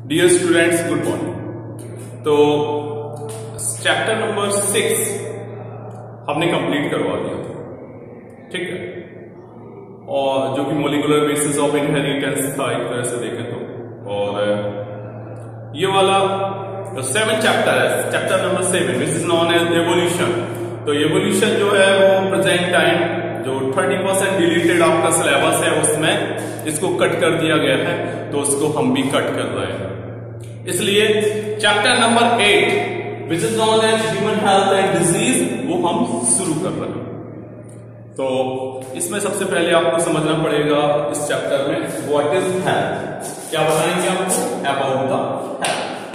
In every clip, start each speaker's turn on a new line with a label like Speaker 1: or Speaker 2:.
Speaker 1: Dear students, good morning. तो chapter number 6 हमने complete करवा दिया था, ठीक है। और जो कि मॉलिक्यूलर बेसिस ऑफ इनहेरिटेंस था एक तरह से देखें तो। और ये वाला 7 चैप्टर है, chapter number 7 which is known as evolution. तो एवोल्यूशन जो है वो प्रेजेंट टाइम जो 30% डिलीटेड आपका सिलेबस है उसमें इसको कट कर दिया गया है, तो उसको हम भी कट कर रहे हैं। इसलिए chapter number 8 which is known as human health and disease वो हम शुरू कर रहे हैं। तो इसमें सबसे पहले आपको समझना पड़ेगा इस चैप्टर में व्हाट इज हेल्थ। क्या बताएंगे आपको अबाउट द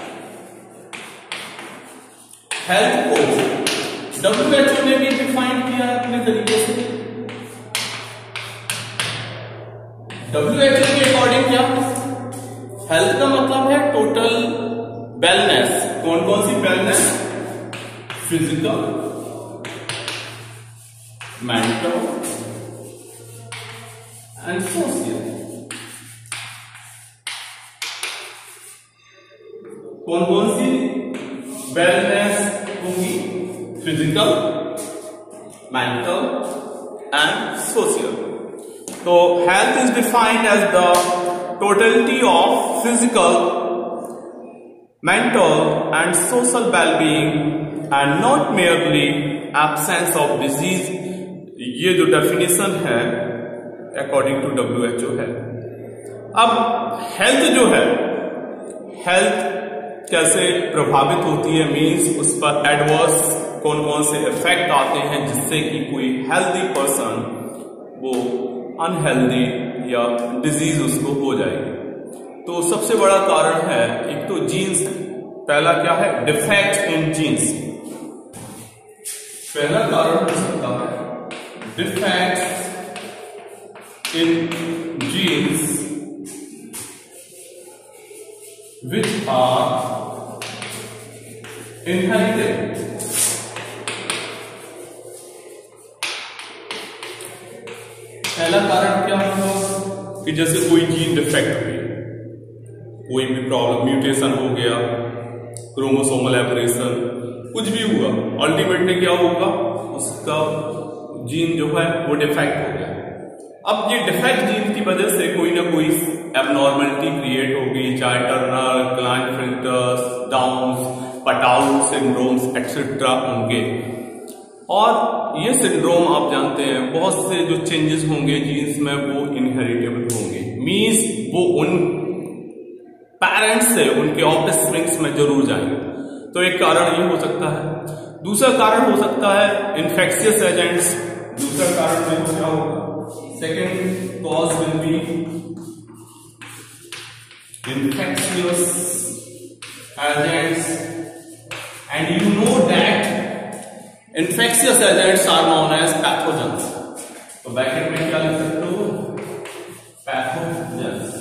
Speaker 1: हेल्थ को WHO ने भी डिफाइन किया है अपने तरीके से। WHO के अकॉर्डिंग क्या हेल्थ का मतलब है टोटल वेलनेस। कौन कौन सी wellness? Physical, mental and social. कौन कौन सी वेलनेस होगी? Physical, mental and social. तो health is defined as the totality of physical, mental and social wellbeing and not merely absence of disease. ये जो डेफिनेशन है अकॉर्डिंग टू WHO है। अब हेल्थ जो है, हेल्थ कैसे प्रभावित होती है, मीन्स उस पर एडवर्स कौन कौन से इफेक्ट आते हैं जिससे कि कोई हेल्दी पर्सन वो अनहेल्दी या डिजीज उसको हो जाएगी। तो सबसे बड़ा कारण है एक तो जीन्स। पहला क्या है? Defect in genes. पहला कारण हो सकता है defect in genes which are inherited। पहला कारण क्या होगा कि जैसे कोई जीन डिफेक्ट हुई, कोई भी प्रॉब्लम, म्यूटेशन हो गया, क्रोमोसोमल एबरेशन, कुछ भी हुआ, अल्टीमेटली क्या होगा? उसका जीन जो है वो डिफेक्ट हो गया। अब ये डिफेक्ट जीन की वजह से कोई ना कोई एबनॉर्मलिटी क्रिएट होगी, चाहे Turner, Klinefelter's, Down's, Patau syndromes etcetera होंगे। और ये सिंड्रोम आप जानते हैं बहुत से जो चेंजेस होंगे जीन्स में वो इनहेरिटेबल होंगे, मींस वो उन पेरेंट्स से उनके ऑफस्प्रिंग्स में जरूर जाएंगे। तो एक कारण ये हो सकता है। दूसरा कारण हो सकता है इन्फेक्शियस एजेंट्स। दूसरा कारण में क्या होगा? Second cause will be infectious agents, and you know that infectious agents are known as pathogens। तो ब्रैकेट में क्या लिख सकते हो? पैथोजेंस।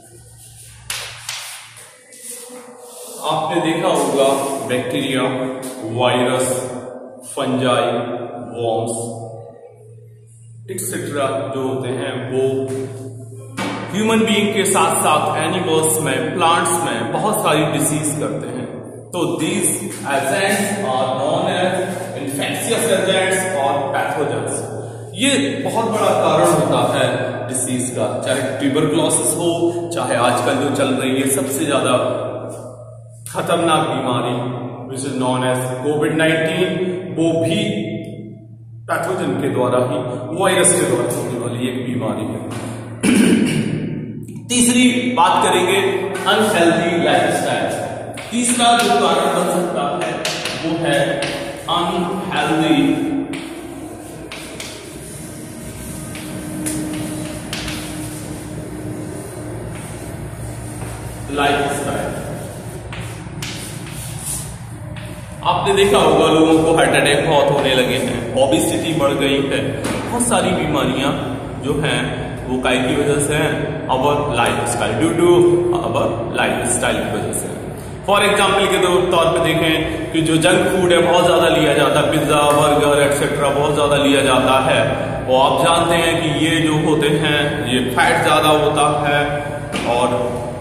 Speaker 1: आपने देखा होगा bacteria, virus, fungi, worms etcetera जो होते हैं वो ह्यूमन बीइंग के साथ साथ एनिमल्स में, प्लांट्स में बहुत सारी डिसीज करते हैं। तो these agents are known as infectious agents और पैथोजेंस। ये बहुत बड़ा कारण होता है डिसीज का, चाहे ट्यूबरकुलोसिस हो, चाहे आजकल जो चल रही है सबसे ज्यादा खतरनाक बीमारी विच इज नॉन एज कोविड-19, वो भी पैथोजन के द्वारा ही, वायरस के द्वारा होने वाली एक बीमारी है। तीसरी बात करेंगे अनहेल्दी लाइफस्टाइल। तीसरा जो कारण बन सकता है वो है अनहेल्दी लाइफस्टाइल। आपने देखा होगा लोगों को हार्ट अटैक बहुत होने लगे हैं, ओबेसिटी बढ़ गई है, बहुत सारी बीमारियां जो हैं वो काय की वजह से है? Our lifestyle, due to our lifestyle की वजह से। फॉर एग्जाम्पल के तौर पे देखें कि जो जंक फूड है बहुत ज्यादा लिया जाता है, पिज्जा, बर्गर एक्सेट्रा बहुत ज्यादा लिया जाता है। और आप जानते हैं कि ये जो होते हैं ये फैट ज्यादा होता है और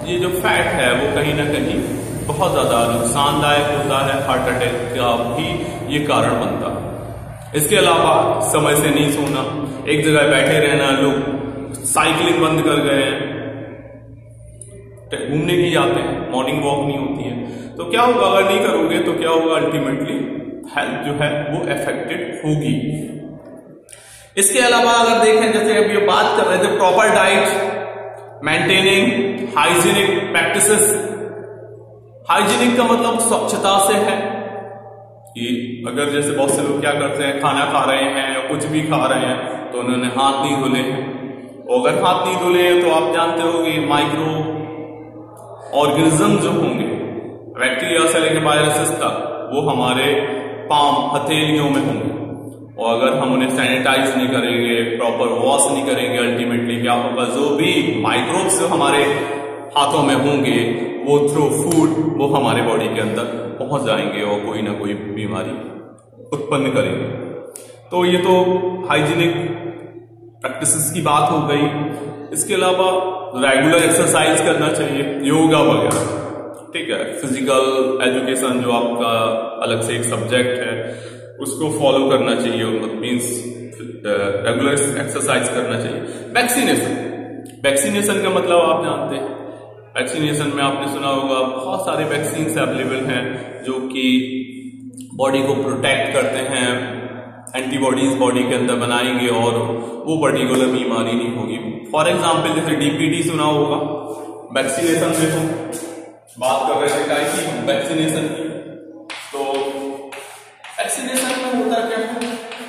Speaker 1: ये जो फैट है वो कहीं ना कहीं बहुत ज्यादा नुकसानदायक होता है, हार्ट अटैक का भी ये कारण बनता है। इसके अलावा समय से नहीं सोना, एक जगह बैठे रहना, लोग साइकिलिंग बंद कर गए हैं, घूमने नहीं जाते हैं, मॉर्निंग वॉक नहीं होती है, तो क्या होगा अगर नहीं करोगे तो क्या होगा, अल्टीमेटली हेल्थ जो है वो अफेक्टेड होगी। इसके अलावा अगर देखें, जैसे अब ये बात कर रहे थे proper diet, maintaining hygienic practices. Hygienic का मतलब स्वच्छता से है कि अगर जैसे बहुत से लोग क्या करते हैं, खाना खा रहे हैं या कुछ भी खा रहे हैं तो उन्होंने हाथ नहीं धुले हैं, और अगर हाथ नहीं धुले हैं तो आप जानते हो कि माइक्रो ऑर्गेनिज्म जो होंगे, बैक्टीरिया से लेकर वायरसेस तक, वो हमारे पाम हथेलियों में होंगे, और अगर हम उन्हें सैनिटाइज नहीं करेंगे, प्रॉपर वॉश नहीं करेंगे, अल्टीमेटली क्या होगा, जो भी माइक्रोब्स जो हमारे हाथों में होंगे वो थ्रू फूड वो हमारे बॉडी के अंदर पहुंच जाएंगे और कोई ना कोई बीमारी उत्पन्न करेंगे। तो ये तो हाइजीनिक प्रैक्टिसेस की बात हो गई। इसके अलावा रेगुलर एक्सरसाइज करना चाहिए, योगा वगैरह, ठीक है। फिजिकल एजुकेशन जो आपका अलग से एक सब्जेक्ट है उसको फॉलो करना चाहिए, मीन्स रेगुलर एक्सरसाइज करना चाहिए। वैक्सीनेशन का मतलब आप जानते हैं, वैक्सीनेशन में आपने सुना होगा बहुत सारे वैक्सीन अवेलेबल हैं जो कि बॉडी को प्रोटेक्ट करते हैं, एंटीबॉडीज बॉडी के अंदर बनाएंगे और वो पर्टिकुलर बीमारी नहीं होगी। फॉर एग्जाम्पल जैसे डीपीटी सुना होगा, वैक्सीनेशन में हम बात कर रहे थे क्या कि वैक्सीनेशन की, तो वैक्सीनेशन में होता क्या है,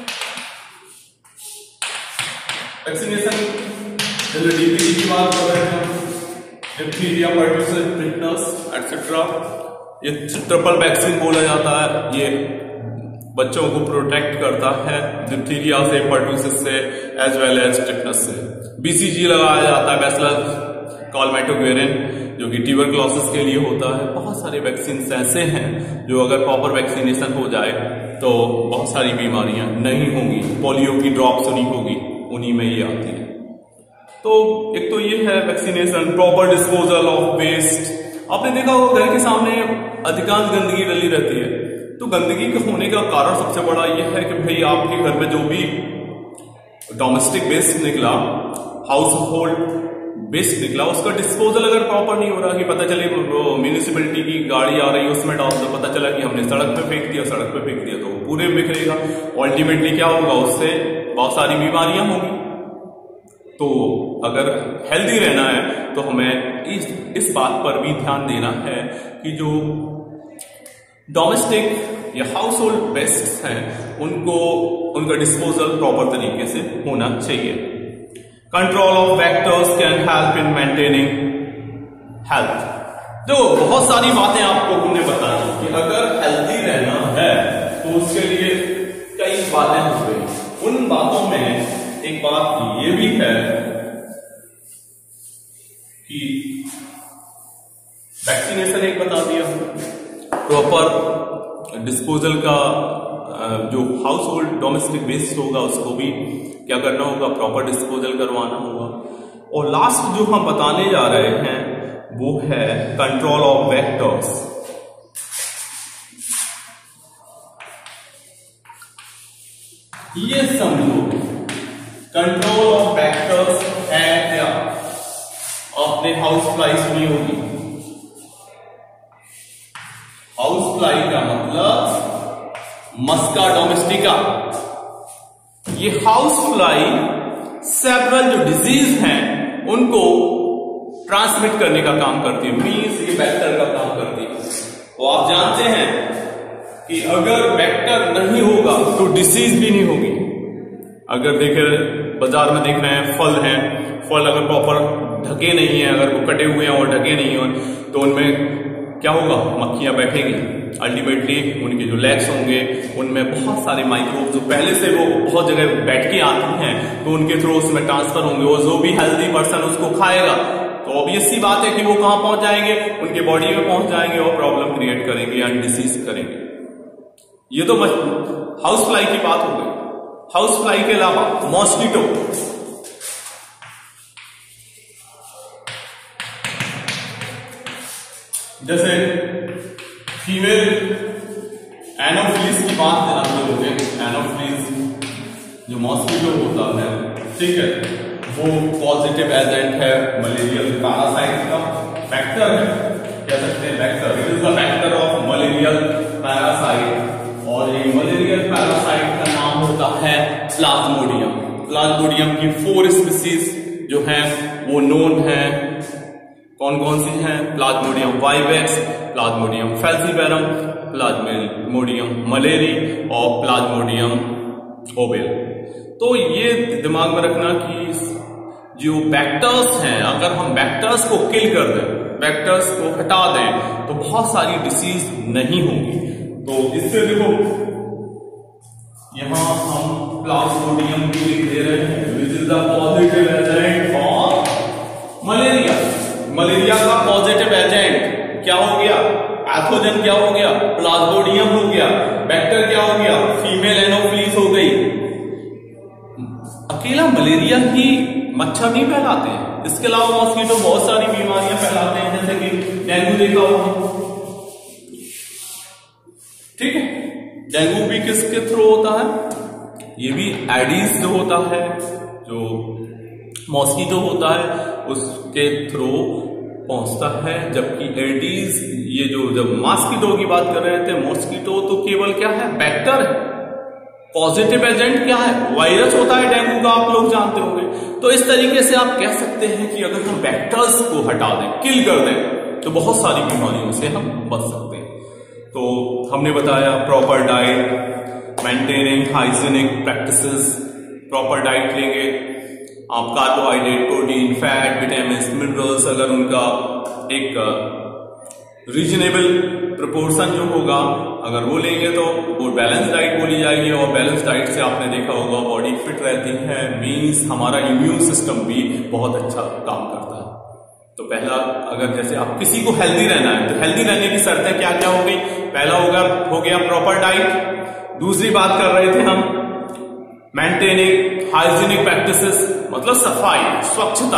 Speaker 1: वैक्सीनेशन जैसे डीपीटी की बात कर रहे थे, डिप्थीरिया, पर्ट्यूसिस, टिटनस एटसेट्रा, ये ट्रिपल वैक्सीन बोला जाता है। ये बच्चों को प्रोटेक्ट करता है डिप्थीरिया से, पर्ट्यूसिस से, एज वेल एज टिटनस से। बीसीजी लगाया जाता है, बैसिलस कॉलमेटोग्वेरिन, जो कि ट्यूबरक्लोसिस के लिए होता है। बहुत सारे वैक्सीन ऐसे हैं जो अगर प्रॉपर वैक्सीनेशन हो जाए तो बहुत सारी बीमारियां नहीं होंगी। पोलियो की ड्रॉप सुनी होगी, उन्हीं में ये आती है। तो एक तो ये है vaccination. Proper disposal of waste, आपने देखा होगा घर के सामने अधिकांश गंदगी डली रहती है, तो गंदगी के होने का कारण सबसे बड़ा ये है कि भाई आपके घर में जो भी डोमेस्टिक वेस्ट निकला, हाउस होल्ड वेस्ट निकला, उसका डिस्पोजल अगर प्रॉपर नहीं हो रहा, कि पता चले म्यूनिसिपैलिटी की गाड़ी आ रही है उसमें डाल दो, पता चला कि हमने सड़क पे फेंक दिया, सड़क पे फेंक दिया, तो पूरे बिखरेगा। अल्टीमेटली क्या होगा, उससे बहुत सारी बीमारियां होंगी। तो अगर हेल्दी रहना है तो हमें इस बात पर भी ध्यान देना है कि जो डोमेस्टिक या हाउस होल्ड वेस्ट हैं उनका डिस्पोजल प्रॉपर तरीके से होना चाहिए। Control of vectors can help in maintaining health. जो बहुत सारी बातें आपको हमने बताई कि अगर हेल्दी रहना है तो उसके लिए कई बातें हो गई। उन बातों में एक बात ये भी है कि वैक्सीनेशन एक बता दिया, प्रॉपर डिस्पोजल का जो हाउस होल्ड डोमेस्टिक वेस्ट होगा उसको भी क्या करना होगा, प्रॉपर डिस्पोजल करवाना होगा। और लास्ट जो हम बताने जा रहे हैं वो है कंट्रोल ऑफ वेक्टर्स। ये समझो कंट्रोल ऑफ वेक्टर्स है क्या। आपने हाउस फ्लाई सुनी होगी। हाउस फ्लाई का मतलब मस्का डोमेस्टिका। ये हाउस फ्लाई सेवरल जो डिजीज हैं उनको ट्रांसमिट करने का काम करती है, मीन्स ये वेक्टर का काम करती है। तो आप जानते हैं कि अगर वेक्टर नहीं होगा तो डिसीज भी नहीं होगी। अगर देखें बाजार में देख रहे हैं फल हैं, फल अगर प्रॉपर ढके नहीं है, अगर वो कटे हुए हैं और ढके नहीं हो तो उनमें क्या होगा, मक्खियां बैठेंगी। अल्टीमेटली उनके जो लेग्स होंगे उनमें बहुत सारे माइक्रोब जो पहले से वो बहुत जगह बैठ के आती हैं तो उनके थ्रू उसमें ट्रांसफर होंगे। और जो भी हेल्दी पर्सन उसको खाएगा तो ऑब्वियस सी बात है कि वो कहां पहुंच जाएंगे, उनके बॉडी में पहुंच जाएंगे और प्रॉब्लम क्रिएट करेंगे या डिसीज करेंगे। ये तो हाउस फ्लाई की बात हो गई। हाउस फ्लाई के अलावा मॉस्किटो, जैसे फीमेल एनोफिलिस की बात जानते होंगे। एनोफिलिस जो मॉस्किटो होता है, ठीक है, वो पॉजिटिव एजेंट है मलेरियल पैरासाइट का, वेक्टर है, कह सकते हैं vector. It is the vector of malarial parasite. और ये मलेरियल पैरासाइट का नाम होता है प्लाज्मोडियम। प्लाज्मोडियम की 4 स्पीसीज जो हैं वो नोन है। कौन कौन सी हैं? Plasmodium vivax, plasmodium falciparum, plasmodium malariae और प्लाज्मोडियम ओवेल। तो ये दिमाग में रखना कि जो वेक्टर्स हैं, अगर हम वेक्टर्स को किल कर दें, वेक्टर्स को हटा दें, तो बहुत सारी डिसीज नहीं होगी। तो इससे देखो यहां हम प्लाज्मोडियम को लिख दे रहे हैं, which is the positive agent for malaria. Malaria का पॉजिटिव एजेंट क्या हो गया? पैथोजन क्या हो गया? प्लाज्मोडियम हो गया। वेक्टर क्या हो गया? फीमेल एनोफिलिस हो गई। अकेला मलेरिया ही मच्छर नहीं फैलाते हैं, इसके अलावा मॉस्किटो बहुत सारी बीमारियां फैलाते हैं, जैसे कि डेंगू देखा होगा, ठीक है। डेंगू भी किसके थ्रू होता है? ये भी एडीज जो होता है, जो मॉस्किटो होता है, उसके थ्रू पहुंचता है। जबकि एडीज, ये जो जब मॉस्किटो की बात कर रहे थे, मॉस्किटो तो केवल क्या है? वेक्टर है। पॉजिटिव एजेंट क्या है? वायरस होता है डेंगू का, आप लोग जानते होंगे। तो इस तरीके से आप कह सकते हैं कि अगर हम वेक्टर्स को हटा दें, किल कर दें, तो बहुत सारी बीमारियों से हम बच सकते हैं। तो हमने बताया proper diet, maintaining hygienic practices. Proper diet लेंगे आप, carbohydrate, protein, fat, vitamin, minerals, अगर उनका एक रीजनेबल प्रोपोर्शन जो होगा, अगर वो लेंगे तो वो बैलेंस डाइट बोली जाएगी। और बैलेंस डाइट से आपने देखा होगा बॉडी फिट रहती है, मीन्स हमारा इम्यून सिस्टम भी बहुत अच्छा काम करता है। तो पहला, अगर जैसे आप किसी को हेल्दी रहना है, तो हेल्दी रहने की शर्तें क्या क्या हो गई? पहला हो गया प्रॉपर डाइट। दूसरी बात कर रहे थे हम मेंटेनिंग हाइजीनिक प्रैक्टिसेस, मतलब सफाई, स्वच्छता।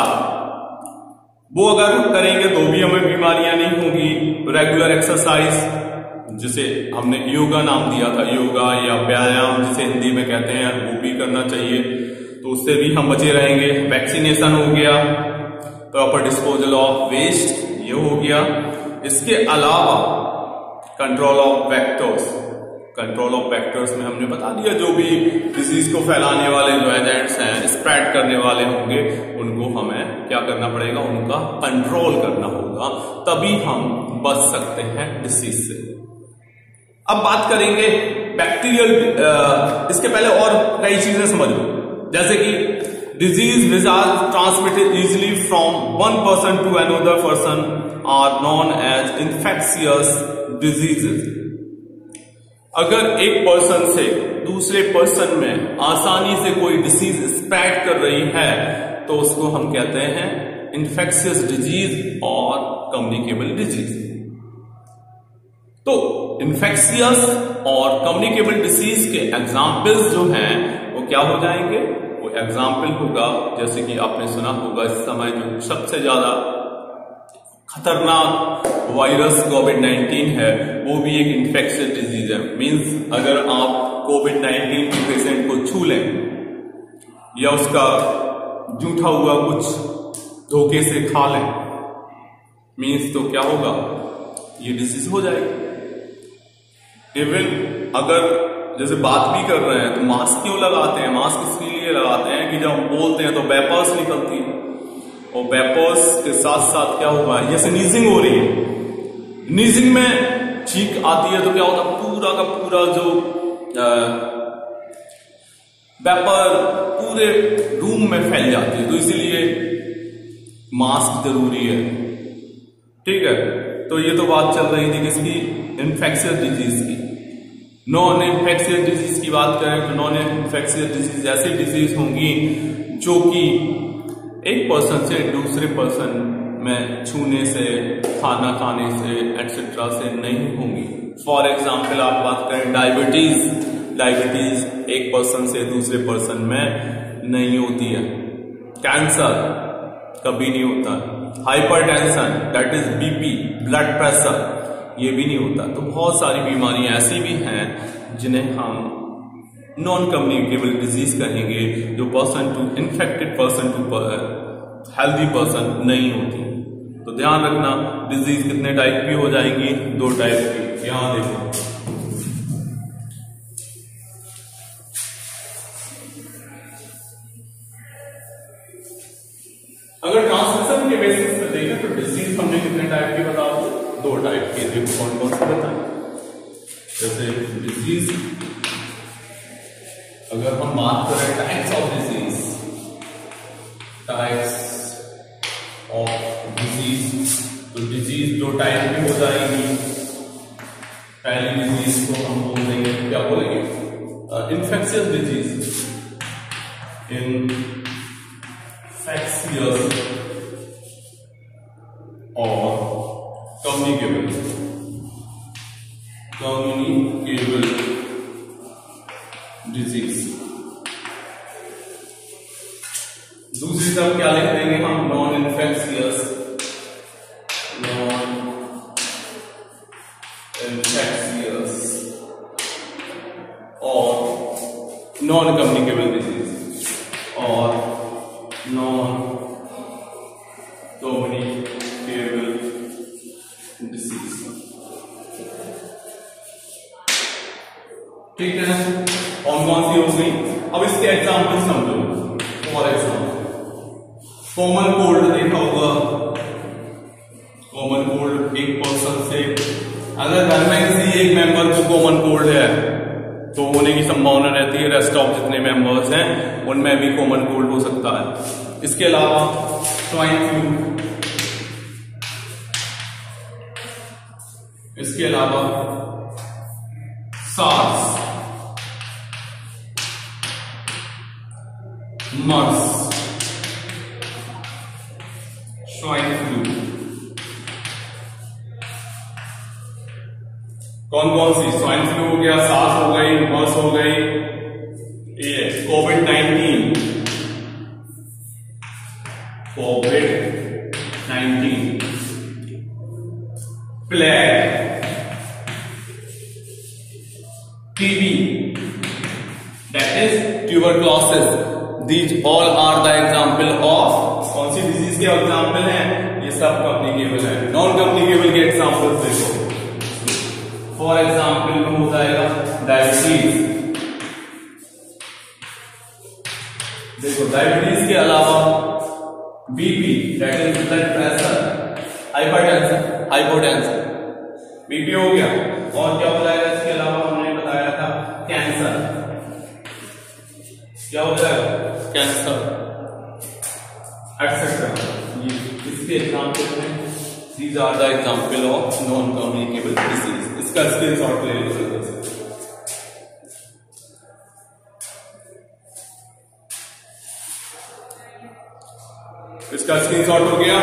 Speaker 1: वो अगर करेंगे तो भी हमें बीमारियां नहीं होगी। रेगुलर एक्सरसाइज, जिसे हमने योगा नाम दिया था, योगा या व्यायाम जिसे हिंदी में कहते हैं, वो भी करना चाहिए, तो उससे भी हम बचे रहेंगे। वैक्सीनेशन हो गया, प्रॉपर डिस्पोजल ऑफ वेस्ट, ये हो गया। इसके अलावा control of vectors. Control of vectors में हमने बता दिया, जो भी डिजीज को फैलाने वाले जो एजेंट्स हैं, स्प्रेड करने वाले होंगे, उनको हमें क्या करना पड़ेगा? उनका कंट्रोल करना होगा, तभी हम बच सकते हैं डिसीज से। अब बात करेंगे बैक्टीरियल। इसके पहले और कई चीजें समझ लो, जैसे कि disease which are transmitted easily from one person to another person are known as infectious diseases. अगर एक पर्सन से दूसरे पर्सन में आसानी से कोई डिसीज स्प्रेड कर रही है, तो उसको हम कहते हैं इन्फेक्शियस डिजीज और कम्युनिकेबल डिजीज। तो इन्फेक्शियस और कम्युनिकेबल डिसीज के एग्जाम्पल्स जो हैं वो क्या हो जाएंगे? वो एग्जाम्पल होगा, जैसे कि आपने सुना होगा इस समय जो सबसे ज्यादा खतरनाक वायरस कोविड-19 है, वो भी एक इन्फेक्शियस डिजीज है। मींस अगर आप कोविड-19 के पेशेंट को छू लें या उसका जूठा हुआ कुछ धोखे से खा लें, मींस तो क्या होगा? ये डिजीज हो जाएगी। इवन अगर जैसे बात भी कर रहे हैं तो मास्क क्यों लगाते हैं? मास्क इसके लिए लगाते हैं कि जब हम बोलते हैं तो वेपर्स निकलती है, और वेपर्स के साथ साथ क्या होगा? जैसे नीजिंग हो रही है, नीजिंग में छींक आती है तो क्या होता है? पूरा का पूरा जो वेपर पूरे रूम में फैल जाती है, तो इसीलिए मास्क जरूरी है, ठीक है। तो ये तो बात चल रही थी किसकी? इन्फेक्शियस डिजीज की। नॉन इन्फेक्शियस डिजीज की बात करें तो नॉन इन्फेक्शियस डिजीज ऐसी डिजीज होंगी जो कि एक पर्सन से दूसरे पर्सन में छूने से, खाना खाने से, एटसेट्रा से नहीं होंगी। फॉर एग्जाम्पल आप बात करें डायबिटीज। डायबिटीज एक पर्सन से दूसरे पर्सन में नहीं होती है। कैंसर कभी नहीं होता है। Hypertension that is BP, blood pressure, ये भी नहीं होता। तो बहुत सारी बीमारियां ऐसी भी हैं जिन्हें हम नॉन कम्युनिकेबल डिजीज कहेंगे, जो person to infected person to healthy person नहीं होती। तो ध्यान रखना, डिजीज कितने टाइप की हो जाएंगी, 2 टाइप की। यहां देखो, अगर ट्रांसमिशन के बेसिस पे देखें तो डिजीज हमने कितने टाइप की बता दी, 2 टाइप की। देखो कौन कौन से बताएं। जैसे डिजीज, अगर हम बात करें types of disease, types of disease, तो डिजीज 2 टाइप की हो जाएगी। पहली डिजीज को हम बोल देंगे, क्या बोलेंगे, इन्फेक्शियस डिजीज, infectious और communicable disease। दूसरी तरफ क्या लिख देंगे हम, नॉन इन्फेक्शियस और नॉन कम्युनिकेबल डिजीज और नॉन कम्युनिकेबल डिसीज। ठीक है, कौन कौन सी हो गई। अब इसके एग्जाम्पल समझो। फॉर एग्जाम्पल कॉमन कोल्ड देखा होगा, कॉमन कोल्ड एक पर्सन से, अगर घर में किसी एक मेंबर को कॉमन कोल्ड है तो होने की संभावना रहती है रेस्ट ऑफ जितने मेंबर्स हैं उनमें भी कॉमन कोल्ड हो सकता है। इसके अलावा स्वाइन फ्लू, इसके अलावा सार्स, मर्स, स्वाइन फ्लू, कौन कौन सी, स्वाइन फ्लू हो गया, सार्स हो गई, मर्स हो गई, ये कोविड-19, plague, TB, that is tuberculosis. These all are the example of, कौन सी डिजीज के एग्जाम्पल हैं, ये सब कम्युनिकेबल है। नॉन कम्युनिकेबल के एग्जाम्पल देखो, फॉर एग्जाम्पल हो जाएगा डायबिटीज। देखो डायबिटीज के अलावा BP that is blood pressure, hypertension, hypotension, BP हो गया। और क्या हो जाएगा इसके अलावा, हमने बताया था कैंसर, क्या हो जाएगा, कैंसर एक्सेट्रा। ये इसके एग्जाम्पल में, these are the example of non communicable disease. इसका स्क्रीनशॉट ले लो जल्दी से। इसका स्क्रीनशॉट हो गया।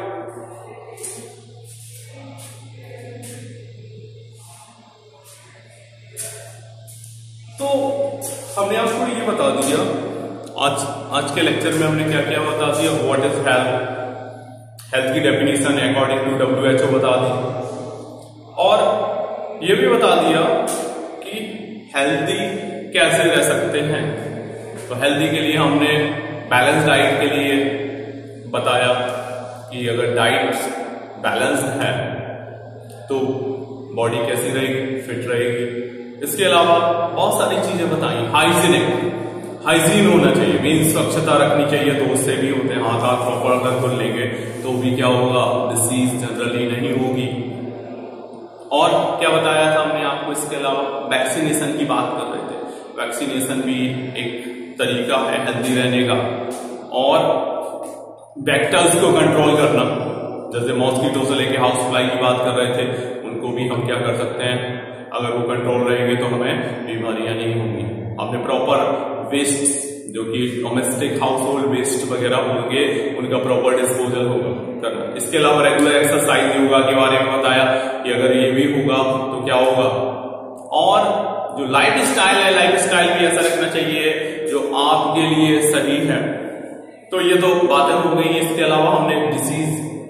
Speaker 1: तो हमने आपको ये बता दिया, आज के लेक्चर में हमने क्या क्या बता दिया, व्हाट इज हेल्थ, हेल्थ की डेफिनेशन अकॉर्डिंग टू WHO बता दी, और ये भी बता दिया कि हेल्दी कैसे रह सकते हैं। तो हेल्दी के लिए हमने बैलेंस डाइट के लिए बताया कि अगर डाइट बैलेंस्ड है तो बॉडी कैसी रहेगी, फिट रहेगी। इसके अलावा बहुत सारी चीजें बताई, हाइजीन होना चाहिए, मीन्स स्वच्छता रखनी चाहिए। तो उससे भी होते हैं, हाथ प्रॉपर अगर धुल लेंगे तो भी क्या होगा, डिसीज जनरली नहीं होगी। और क्या बताया था हमने आपको, इसके अलावा वैक्सीनेशन की बात कर रहे थे। वैक्सीनेशन भी एक तरीका है हेल्दी रहने का। और वेक्टर्स को कंट्रोल करना, जैसे मॉस्किटो से लेके हाउस फ्लाई की बात कर रहे थे, उनको भी हम क्या कर सकते हैं, अगर वो कंट्रोल रहेंगे तो हमें बीमारियां नहीं होंगी। हमने प्रॉपर वेस्ट, जो कि डोमेस्टिक हाउस होल्ड वेस्ट वगैरह होंगे, उनका प्रॉपर डिस्पोजल होगा करना। इसके अलावा रेगुलर एक्सरसाइज योगा के बारे में बताया कि अगर ये भी होगा तो क्या होगा। और जो लाइफ स्टाइल है, लाइफ स्टाइल भी ऐसा रखना चाहिए जो आपके लिए सही है। तो ये तो बातें हो गई। इसके अलावा हमने डिसीज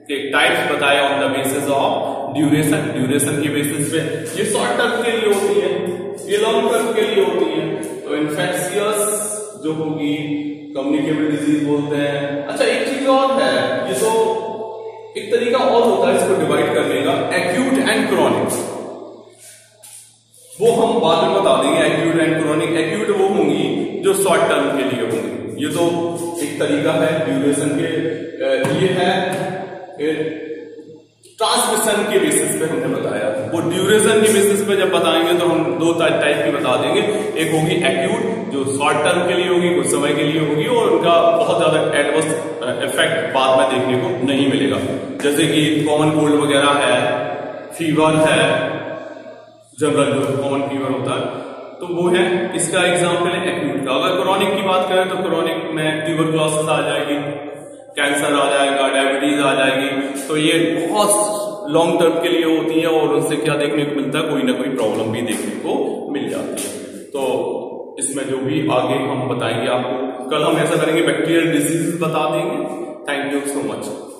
Speaker 1: के टाइप्स बताए on the basis of duration. Duration के बेसिस पे ये शॉर्ट टर्म के लिए होती है, ये लॉन्ग टर्म के लिए होती है। तो इन्फेक्शियस जो होगी, कम्युनिकेबल डिजीज बोलते हैं। अच्छा एक चीज और है, ये तो एक तरीका और होता है इसको डिवाइड करने का, एक्यूट एंड क्रॉनिक। वो हम बाद में बता देंगे एक्यूट एंड क्रॉनिक। एक्यूट वो होंगी जो शॉर्ट टर्म के लिए होंगी, ये तो एक तरीका है ड्यूरेशन के। ये है ट्रांसमिशन के बेसिस पे हमने बताया। वो ड्यूरेशन के बेसिस पे जब बताएंगे तो हम दो टाइप की बता देंगे। एक होगी एक्यूट जो शॉर्ट टर्म के लिए होगी, कुछ समय के लिए होगी, और उनका बहुत ज्यादा एडवर्स इफेक्ट बाद में देखने को नहीं मिलेगा, जैसे कि कॉमन कोल्ड वगैरह है, फीवर है, जनरल जो कॉमन फीवर होता है, तो वो है इसका एग्जाम्पल है एक्यूट का। अगर क्रॉनिक की बात करें तो क्रॉनिक में ट्यूबरक्लोसिस आ जाएगी, कैंसर आ जाएगा, डायबिटीज आ जाएगी। तो ये बहुत लॉन्ग टर्म के लिए होती है और उससे क्या देखने को मिलता है, कोई ना कोई प्रॉब्लम भी देखने को मिल जाती है। तो इसमें जो भी आगे हम बताएंगे आपको, कल हम ऐसा करेंगे बैक्टीरियल डिजीज बता देंगे। Thank you so much.